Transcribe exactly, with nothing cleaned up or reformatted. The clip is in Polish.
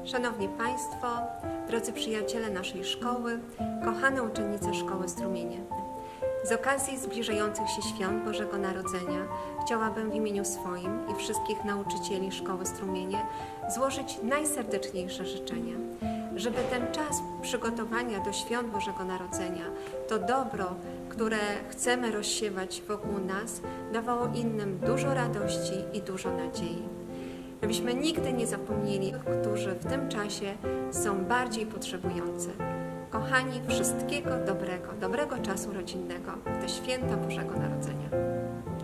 Szanowni Państwo, drodzy przyjaciele naszej szkoły, kochane uczennice Szkoły Strumienie. Z okazji zbliżających się świąt Bożego Narodzenia chciałabym w imieniu swoim i wszystkich nauczycieli Szkoły Strumienie złożyć najserdeczniejsze życzenia, żeby ten czas przygotowania do świąt Bożego Narodzenia, to dobro, które chcemy rozsiewać wokół nas, dawało innym dużo radości i dużo nadziei. Żebyśmy nigdy nie zapomnieli, którzy w tym czasie są bardziej potrzebujący. Kochani, wszystkiego dobrego, dobrego czasu rodzinnego w te święta Bożego Narodzenia.